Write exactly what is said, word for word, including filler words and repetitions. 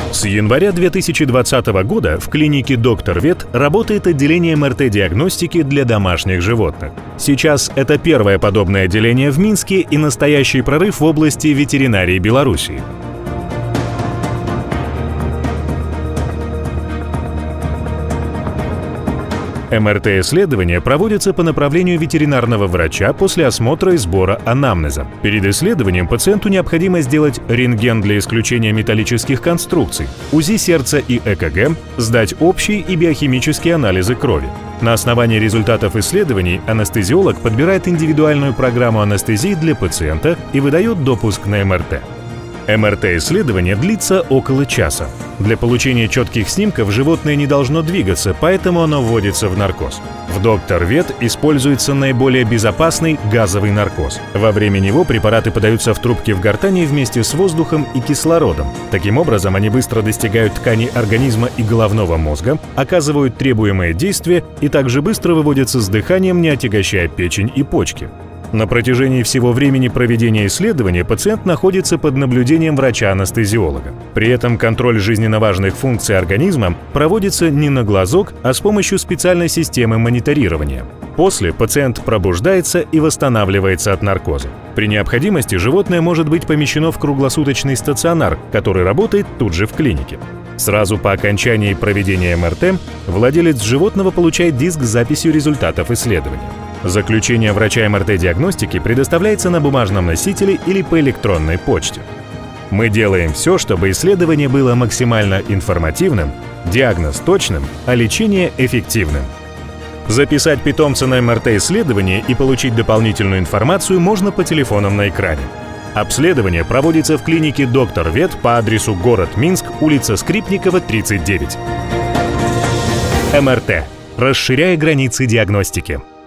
С января две тысячи двадцатого года в клинике «Доктор Вет» работает отделение эм эр тэ-диагностики для домашних животных. Сейчас это первое подобное отделение в Минске и настоящий прорыв в области ветеринарии Беларуси. эм эр тэ-исследования проводятся по направлению ветеринарного врача после осмотра и сбора анамнеза. Перед исследованием пациенту необходимо сделать рентген для исключения металлических конструкций, УЗИ сердца и э ка гэ, сдать общие и биохимические анализы крови. На основании результатов исследований анестезиолог подбирает индивидуальную программу анестезии для пациента и выдает допуск на эм эр тэ. эм эр тэ-исследование длится около часа. Для получения четких снимков животное не должно двигаться, поэтому оно вводится в наркоз. В «Доктор Вет» используется наиболее безопасный газовый наркоз. Во время него препараты подаются в трубки в гортани вместе с воздухом и кислородом. Таким образом, они быстро достигают тканей организма и головного мозга, оказывают требуемое действие и также быстро выводятся с дыханием, не отягощая печень и почки. На протяжении всего времени проведения исследования пациент находится под наблюдением врача-анестезиолога. При этом контроль жизненно важных функций организма проводится не на глазок, а с помощью специальной системы мониторирования. После пациент пробуждается и восстанавливается от наркоза. При необходимости животное может быть помещено в круглосуточный стационар, который работает тут же в клинике. Сразу по окончании проведения эм эр тэ владелец животного получает диск с записью результатов исследования. Заключение врача эм эр тэ-диагностики предоставляется на бумажном носителе или по электронной почте. Мы делаем все, чтобы исследование было максимально информативным, диагноз точным, а лечение эффективным. Записать питомца на эм эр тэ-исследование и получить дополнительную информацию можно по телефонам на экране. Обследование проводится в клинике «Доктор Вет» по адресу город Минск, улица Скрипникова, тридцать девять. эм эр тэ. Расширяя границы диагностики.